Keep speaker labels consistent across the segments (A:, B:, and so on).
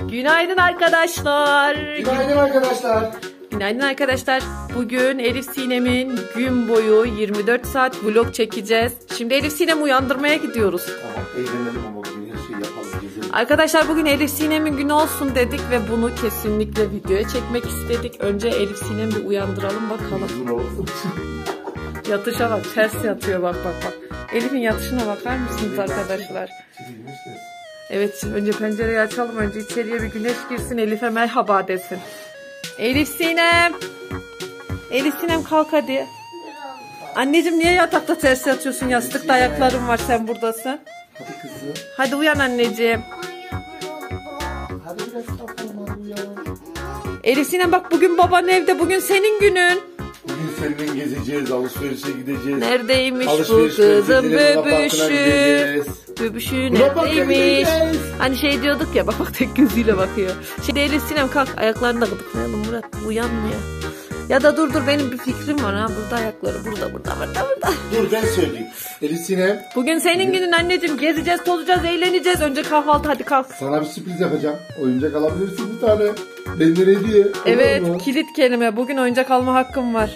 A: Günaydın arkadaşlar.
B: Günaydın arkadaşlar.
A: Günaydın arkadaşlar. Bugün Elif Sinem'in gün boyu 24 saat vlog çekeceğiz. Şimdi Elif Sinem'i uyandırmaya gidiyoruz.
B: Tamam, eğlenelim ama bugün her şeyi yapalım. Gezelim.
A: Arkadaşlar bugün Elif Sinem'in günü olsun dedik ve bunu kesinlikle videoya çekmek istedik. Önce Elif Sinem'i bir uyandıralım bakalım. Yatışa bak, ters yatıyor bak. Elif'in yatışına bakar mısınız arkadaşlar? Evet, önce pencereyi açalım. Önce içeriye bir güneş girsin, Elif'e merhaba desin. Elif Sinem. Elif Sinem kalk hadi. Anneciğim niye yatakta ters yatıyorsun? Yastıkta ayakların var, sen buradasın.
B: Hadi kızım.
A: Hadi uyan anneciğim.
B: Hadi biraz kalkalım, hadi uyan.
A: Elif Sinem bak, bugün baban evde, bugün senin günün.
B: Bugün seninle gezeceğiz, alışverişe gideceğiz.
A: Neredeymiş bu kızım bebüşü? Bebüşü neredeymiş? Hani şey diyorduk ya, bak tek gözüyle bakıyor. Şimdi Elif Sinem kalk, ayaklarını da gıdıklayalım Murat, uyanmıyor. Ya da dur benim bir fikrim var ha, burada ayakları, burada.
B: Dur ben söyleyeyim. Elif Sinem.
A: Bugün senin günün anneciğim, gezeceğiz, tozacağız, eğleneceğiz. Önce kahvaltı, hadi kalk.
B: Sana bir sürpriz yapacağım. Oyuncak alabilirsin bir tane. Benden hediye.
A: Evet, kilit kelime. Bugün oyuncak alma hakkım var.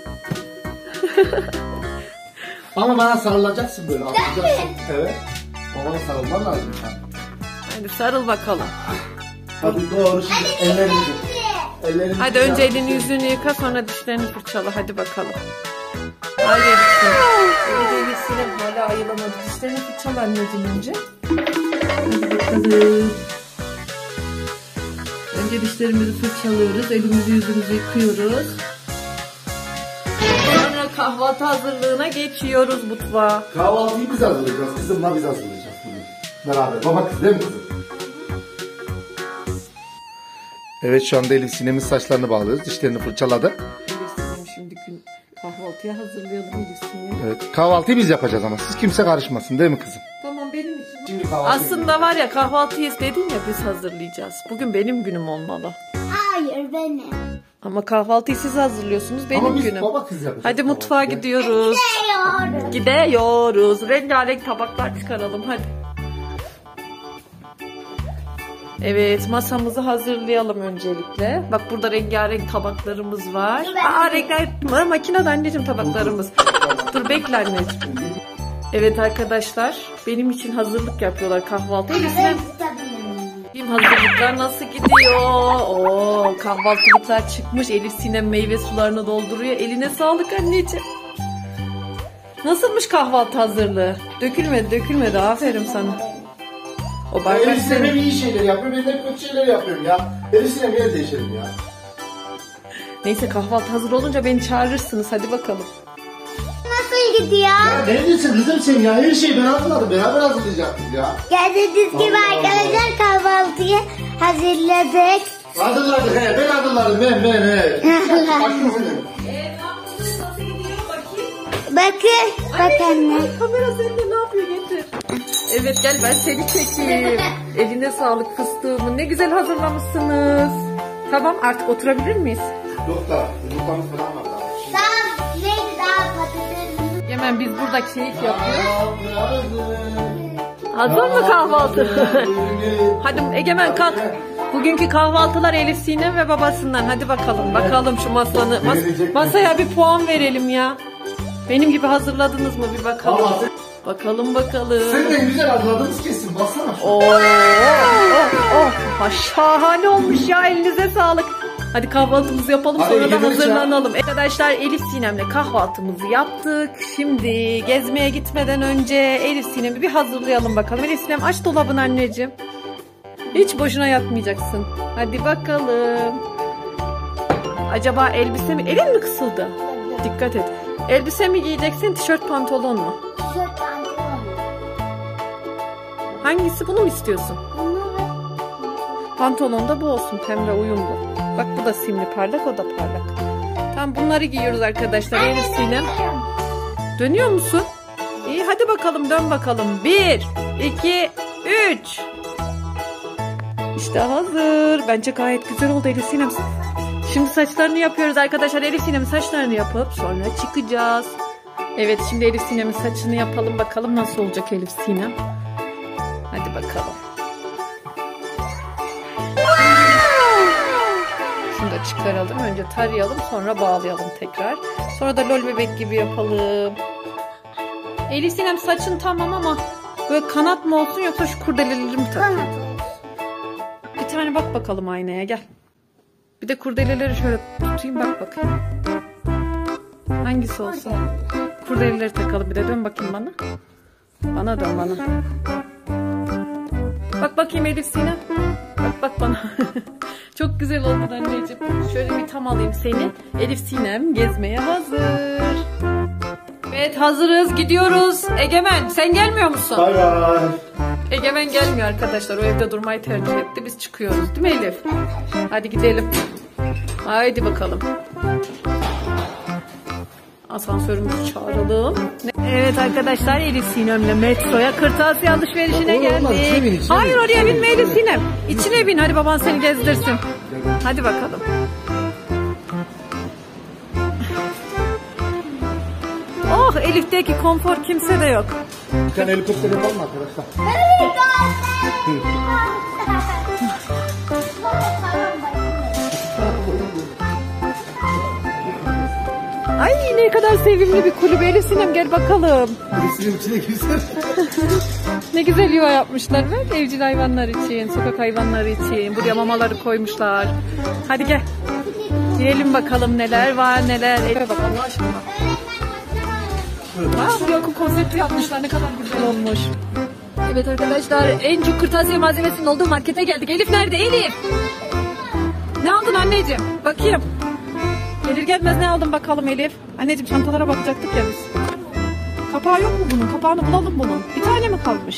B: Ama bana sarılacaksın böyle, atlayacaksın. Evet. Babana sarılman lazım.
A: Hadi sarıl bakalım.
B: Hadi doğru, şimdi ellerini.
A: Hadi önce elini yüzünü yıka, sonra dişlerini fırçala. Hadi bakalım. Hadi Elif Sinem hala ayılamadı. Dişlerini fırçala anneciğim önce. Hadi bakalım. Önce dişlerimizi fırçalıyoruz. Elimizi yüzümüzü yıkıyoruz. Sonra kahvaltı hazırlığına geçiyoruz mutfağa.
B: Kahvaltıyı biz hazırlayacağız. Kızımla biz hazırlayacağız bugün. Beraber. Baba kız değil mi kızım? Evet, şu anda Elif Sinem'in saçlarını bağlıyoruz. Dişlerini fırçaladı.
A: Elif Sinem şimdi gün kahvaltıya hazırlayalım Elif Sinem.
B: Evet, kahvaltıyı biz yapacağız ama siz kimse karışmasın değil mi kızım?
A: Tamam, benim için.
B: Şimdi kahvaltı.
A: Aslında var ya, kahvaltıyı istedin ya, biz hazırlayacağız. Bugün benim günüm olmalı.
C: Hayır, benim.
A: Ama kahvaltıyı siz hazırlıyorsunuz, benim
B: ama biz
A: günüm.
B: baba kız yapacağız.
A: Hadi mutfağa gidiyoruz. Gidiyoruz. Rengarenk tabaklar çıkaralım hadi. Evet, masamızı hazırlayalım öncelikle. Bak burada rengarenk tabaklarımız var. Rengarenk makinede anneciğim tabaklarımız. Dur bekle anneciğim. Evet arkadaşlar, benim için hazırlık yapıyorlar kahvaltı. Bizim hazırlıklar nasıl gidiyor? Oo, kahvaltılıklar çıkmış. Elif Sinem meyve sularını dolduruyor. Eline sağlık anneciğim. Nasılmış kahvaltı hazırlığı? Dökülmedi. Aferin sana. O bardak
B: Elif Sinem
A: senin.
B: iyi şeyler yapıyor. Ben de kötü şeyler yapıyorum ya. Elif Sinem biraz değişelim ya.
A: Neyse, kahvaltı hazır olunca beni çağırırsınız. Hadi bakalım.
C: Nasıl gidiyor?
B: Ya ne diyorsun kızım sen ya? Her şeyi ben hazırladım. Beraber hazırlayacaktık ya.
C: Gördüğünüz gibi arkadaşlar kahvaltıyı hazırladık.
B: Hazırladık he. Ben hazırladım. Ben.
C: Bak anne.
A: Kamera sende, ne yapıyor, getir. Evet gel, ben seni çekeyim. Eline sağlık fıstığımı. Ne güzel hazırlamışsınız. Tamam, artık oturabilir miyiz?
B: Yok da yumurtamız falan var daha.
C: Daha patates.
A: Hemen biz burada keyif yapıyoruz. Hazır mı kahvaltı? Hadi Egemen kalk. Bugünkü kahvaltılar Elif Sinem ve babasından. Hadi bakalım şu masaya bir puan verelim ya. Benim gibi hazırladınız mı bir bakalım. Bakalım.
B: Sen de güzel hazırladınız kesin. Baksana.
A: Şahane olmuş ya, elinize sağlık. Hadi kahvaltımızı yapalım, sonra da hazırlanalım. Arkadaşlar, Elif Sinem'le kahvaltımızı yaptık. Şimdi gezmeye gitmeden önce Elif Sinem'i bir hazırlayalım bakalım. Elif Sinem aç dolabını anneciğim. Hiç boşuna yatmayacaksın. Hadi bakalım. Acaba elbise mi? Elin mi kısıldı? Dikkat et. Elbise mi giyeceksin, tişört pantolon mu?
C: Tişört pantolon.
A: Hangisi, bunu mu istiyorsun? Pantolon da bu olsun, pembe uyumlu. Bak bu da simli parlak, o da parlak. Tamam, bunları giyiyoruz arkadaşlar. Elif Sinem. Dönüyor musun? İyi, hadi bakalım, dön bakalım. 1, 2, 3. İşte hazır. Bence gayet güzel oldu Elif Sinem. Şimdi saçlarını yapıyoruz arkadaşlar. Elif Sinem'in saçlarını yapıp sonra çıkacağız. Evet, şimdi Elif Sinem'in saçını yapalım. Bakalım nasıl olacak Elif Sinem. Hadi bakalım. çıkaralım. Önce tarayalım, sonra bağlayalım tekrar. Sonra da lol bebek gibi yapalım. Elif Sinem saçın tamam ama böyle kanat mı olsun yoksa şu kurdeleleri mi takayım? Bir tane bak bakalım aynaya, gel. Bir de kurdeleleri şöyle tutayım, bak bakayım. Hangisi olsun? Kurdeleleri takalım, bir de dön bakayım bana. Bana dön bana. Bak bakayım Elif Sinem. Bak bana. Çok güzel oldu anneciğim. Şöyle bir tam alayım seni. Elif Sinem gezmeye hazır. Evet, hazırız, gidiyoruz. Egemen sen gelmiyor musun?
B: Bay bay.
A: Egemen gelmiyor arkadaşlar. O evde durmayı tercih etti. Biz çıkıyoruz değil mi Elif? Hadi gidelim. Haydi bakalım. Asansörümüzü çağıralım. Evet arkadaşlar, Elif Sinem'le metroya kırtasiye alışverişine geldik. Hayır, oraya binme Elif Sinem. İçine bin, hadi baban seni gezdirsin. Hadi bakalım. Oh, Elif'teki konfor kimse de yok.
B: Bir tane helikopter yapalım arkadaşlar.
A: Ay ne kadar sevimli bir kulüp. Elif Sinem gel bakalım.
B: Birisinin içine girsen.
A: Ne güzel yuva yapmışlar bak, evcil hayvanlar için, sokak hayvanları için. Buraya mamaları koymuşlar. Hadi gel. Girelim bakalım neler var neler. Elif'e bak Allah aşkına. Buraya okul konsepti yapmışlar, ne kadar güzel olmuş. Evet arkadaşlar, en çok kırtasiye malzemesinin olduğu markete geldik. Elif nerede Elif? Ne aldın anneciğim? Bakayım. Gelir gelmez ne aldın bakalım Elif? Anneciğim çantalara bakacaktık ya biz. Kapağı yok mu bunun? Kapağını bulalım bunun. Bir tane mi kalmış?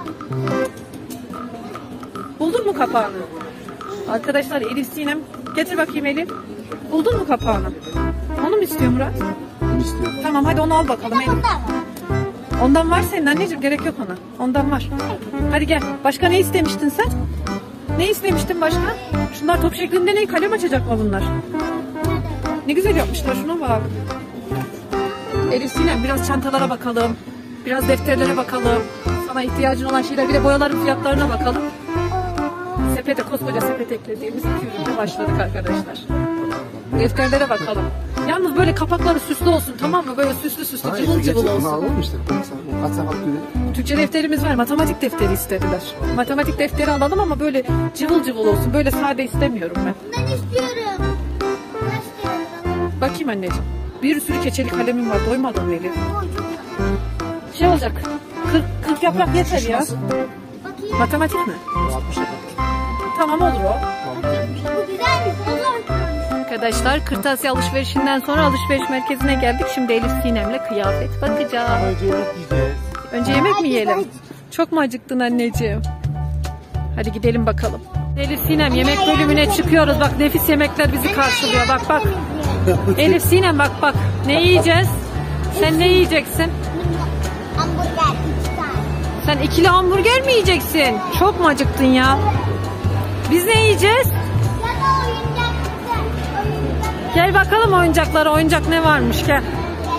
A: Buldun mu kapağını? Arkadaşlar Elif Sinem. Getir bakayım Elif. Buldun mu kapağını? Onu mu istiyor Murat?
B: Bunu istiyorum.
A: Tamam hadi onu al bakalım Elif. Ondan var senin anneciğim, gerek yok ona. Ondan var. Hadi gel. Başka ne istemiştin sen? Ne istemiştin başka? Şunlar top şeklinde ne? Kalem açacak mı bunlar? Ne güzel yapmışlar, şuna bak. Elif Sinem, biraz çantalara bakalım. Biraz defterlere bakalım. Sana ihtiyacın olan şeyler, bir de boyaların fiyatlarına bakalım. Sepete, koskoca sepet eklediğimiz 2 ürünle başladık arkadaşlar. Defterlere bakalım. Yalnız böyle kapakları süslü olsun, tamam mı? Böyle süslü cıvıl cıvıl olsun.
B: Alalım işte. Kaç saat
A: Türkçe defterimiz var, matematik defteri istediler. Matematik defteri alalım ama böyle cıvıl cıvıl olsun. Böyle sade istemiyorum ben.
C: Ben istiyorum.
A: Bakayım anneciğim. Bir sürü keçeli kalemim var, doymadın mı Elif? Şey olacak, 40 yaprak yeter ya.
C: Bakayım.
A: Matematik mi?
B: 60 yapalım.
A: Tamam olur o.
C: Bu güzelmiş. Olur.
A: Arkadaşlar kırtasiye alışverişinden sonra alışveriş merkezine geldik. Şimdi Elif Sinem'le kıyafet bakacağız.
B: Önce yemek yiyeceğiz.
A: Önce yemek mi yiyelim? Çok mu acıktın anneciğim? Hadi gidelim bakalım. Elif Sinem, yemek bölümüne çıkıyoruz. Bak nefis yemekler bizi karşılıyor. Bak. Elif Sinem bak. Ne yiyeceğiz? Sen ne yiyeceksin?
C: Hamburger 3 tane.
A: Sen ikili hamburger mi yiyeceksin? Çok mu acıktın ya? Biz ne yiyeceğiz?
C: Ya da oyuncak.
A: Gel bakalım oyuncaklara. Oyuncak ne varmış, gel.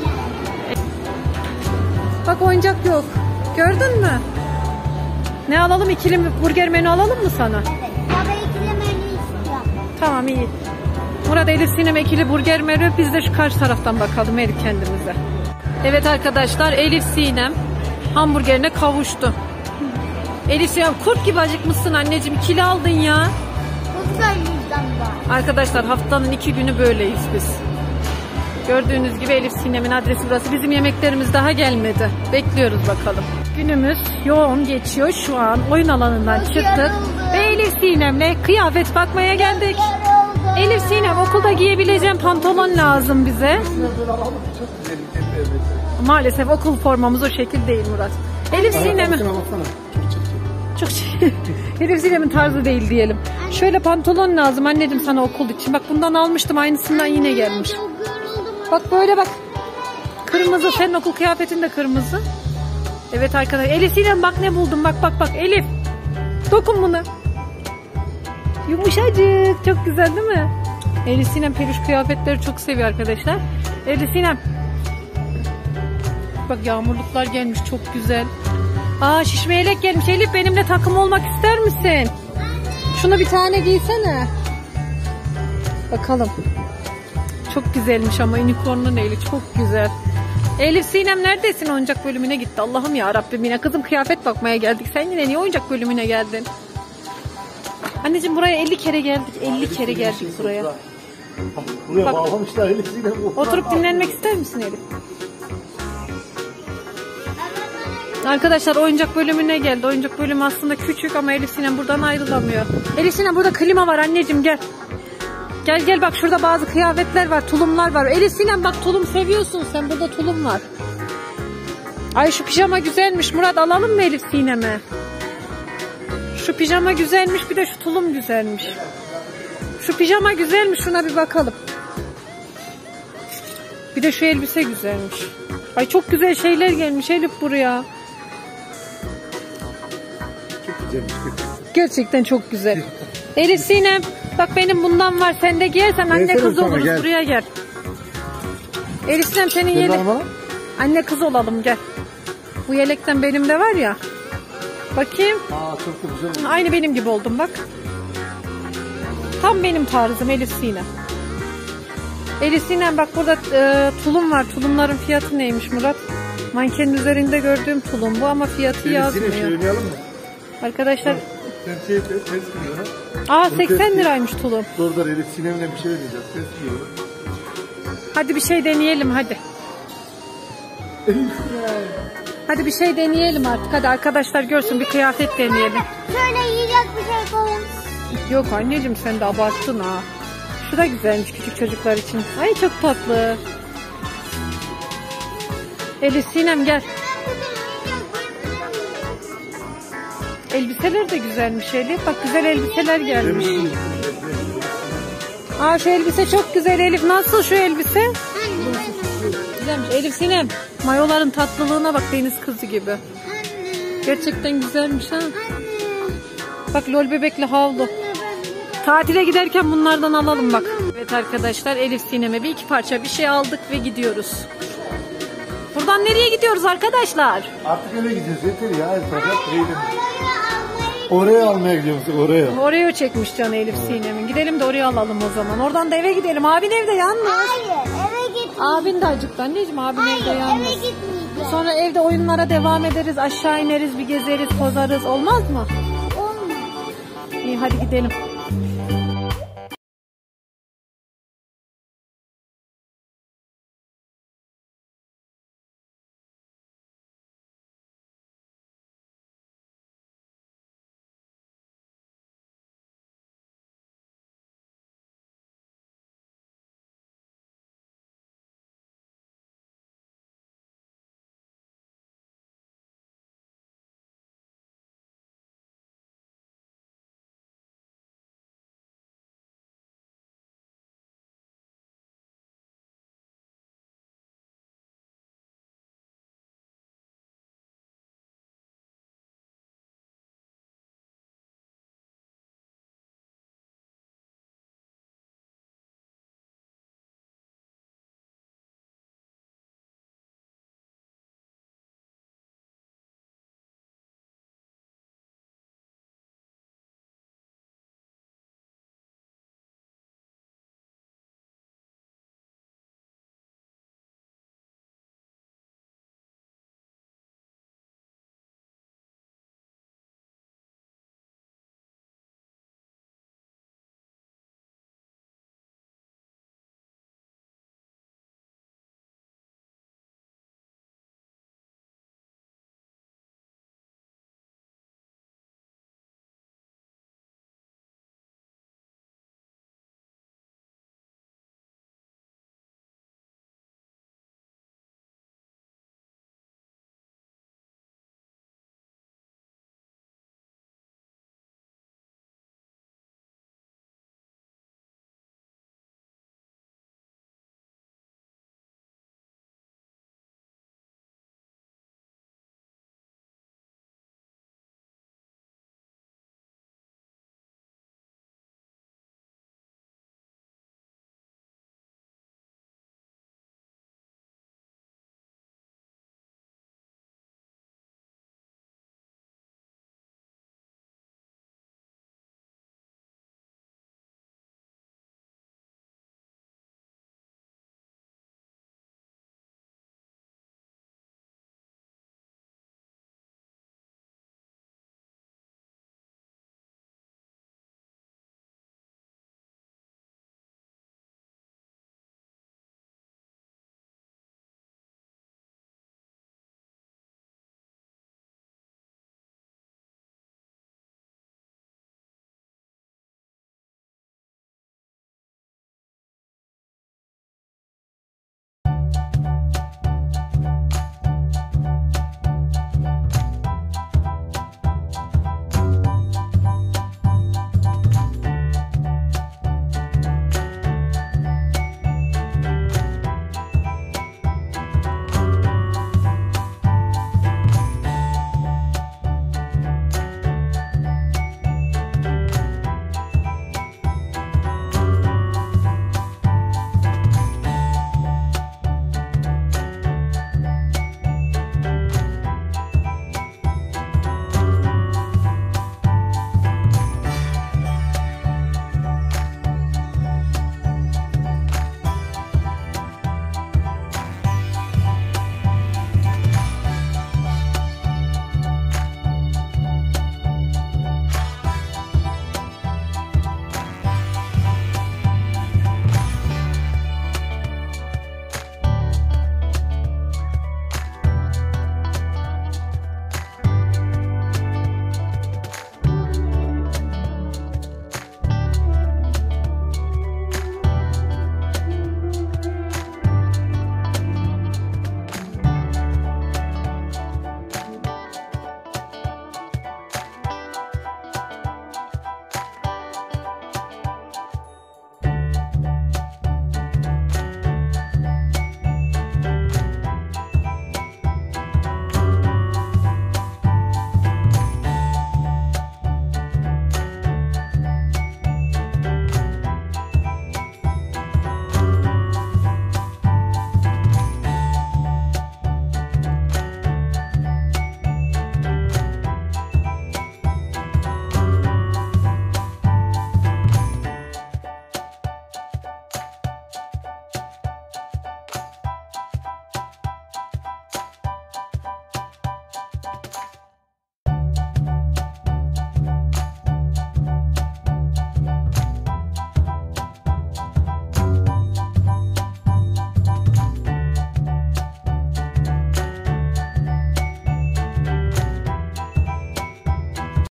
A: Bak oyuncak yok. Gördün mü? Ne alalım? İkili burger menü alalım mı sana?
C: Evet. Baba ikili menü istiyorum.
A: Tamam iyi. Murat, Elif Sinem ikili burger menü. Biz de şu karşı taraftan bakalım Elif kendimize. Evet arkadaşlar, Elif Sinem hamburgerine kavuştu. Elif Sinem kurt gibi acıkmışsın anneciğim. İkili aldın ya.
C: Bu güzel yüzden var.
A: Arkadaşlar haftanın 2 günü böyleyiz biz. Gördüğünüz gibi Elif Sinem'in adresi burası. Bizim yemeklerimiz daha gelmedi. Bekliyoruz bakalım. Günümüz yoğun geçiyor şu an. Oyun alanından çıktık. Ve Elif Sinem'le kıyafet bakmaya geldik. Elif Sinem, okulda giyebileceğim pantolon lazım bize.
B: Çok güzel bir tepki.
A: Maalesef okul formamız o şekil değil Murat. Elif Sinem'in çok şey. Elif Sinem'in tarzı değil diyelim. Şöyle pantolon lazım anneciğim sana okul için. Bak bundan almıştım, aynısından yine gelmiş. Bak böyle bak. Kırmızı, senin okul kıyafetin de kırmızı. Evet arkadaşlar. Elif Sinem bak ne buldum. Bak Elif. Dokun bunu. Yumuşacık. Çok güzel değil mi? Elif Sinem peluş kıyafetleri çok seviyor arkadaşlar. Elif Sinem. Bak yağmurluklar gelmiş, çok güzel. Aa, şişme yelek gelmiş. Elif, benimle takım olmak ister misin? Şunu bir tane giysene. Bakalım. Çok güzelmiş ama unicorn'un eli çok güzel. Elif Sinem neredesin? Oyuncak bölümüne gitti. Allah'ım ya Rabbim, yine kızım kıyafet bakmaya geldik. Sen yine niye oyuncak bölümüne geldin? Anneciğim buraya 50 kere geldik. 50 kere geldik buraya.
B: Buraya
A: Bak.
B: bağlamışlar Elif Sinem.
A: Oturup dinlenmek ister misin Elif? Arkadaşlar oyuncak bölümüne geldi. Oyuncak bölümü aslında küçük ama Elif Sinem buradan ayrılamıyor. Elif Sinem burada klima var anneciğim, gel. Gel gel, bak şurada bazı kıyafetler var, tulumlar var. Elif Sinem bak, tulum seviyorsun sen, burada tulum var. Ay şu pijama güzelmiş Murat, alalım mı Elif Sinem'e? Şu pijama güzelmiş, bir de şu tulum güzelmiş. Şu pijama güzelmiş, şuna bir bakalım. Bir de şu elbise güzelmiş. Ay çok güzel şeyler gelmiş Elif buraya.
B: Çok güzelmiş.
A: Gerçekten çok güzel. Elif Sinem bak, benim bundan var, sen de giyersen anne
B: Gelsene
A: kız
B: sana,
A: oluruz,
B: gel.
A: buraya gel. Elif Sinem senin
B: Gel
A: yelek.
B: ama.
A: Anne kız olalım, gel. Bu yelekten benim de var ya. Bakayım.
B: Aa çok da güzel oldu.
A: Aynı benim gibi oldum bak. Tam benim tarzım Elif Sinem. Elif Sinem bak, burada tulum var. Tulumların fiyatı neymiş Murat? Mankenin üzerinde gördüğüm tulum bu ama fiyatı
B: Elif Sinem
A: yazmıyor.
B: şey oynayalım mı?
A: Arkadaşlar
B: Sen test gidiyor ha.
A: aa 80 liraymış tulum.
B: Dur Elif Sinem'le bir şey oynayacağız. Test gidiyor.
A: Hadi bir şey deneyelim hadi. Hadi bir şey deneyelim artık. Hadi arkadaşlar görsün, bir kıyafet deneyelim.
C: Şöyle yiyecek bir şey koyun.
A: Yok anneciğim, sen de abarttın ha. Şu da güzelmiş küçük çocuklar için. Ay çok tatlı. Elif Sinem gel. Elbiseler de güzelmiş Elif. Bak güzel elbiseler gelmiş. Aa şu elbise çok güzel Elif. Nasıl şu elbise? Güzelmiş. Elif Sinem, mayoların tatlılığına bak, deniz kızı gibi. Gerçekten güzelmiş ha. Bak lol bebekli havlu. Tatile giderken bunlardan alalım bak. Evet arkadaşlar, Elif Sinem'e bir iki parça bir şey aldık ve gidiyoruz. Buradan nereye gidiyoruz arkadaşlar?
B: Artık eve gidiyoruz. Yeter ya. Oraya almaya gidiyoruz. Oraya.
A: Oreo çekmiş canı Elif Sinem'in. Gidelim de oraya alalım o zaman. Oradan da eve gidelim. Abin evde yalnız.
C: Hayır, eve gitmeyeceğim.
A: Abin de acıktı anneciğim. Abin evde
C: Hayır,
A: yalnız.
C: eve gitmeyeceğim.
A: Sonra evde oyunlara devam ederiz. Aşağı ineriz, bir gezeriz, tozarız. Olmaz mı?
C: Olmaz.
A: İyi hadi gidelim.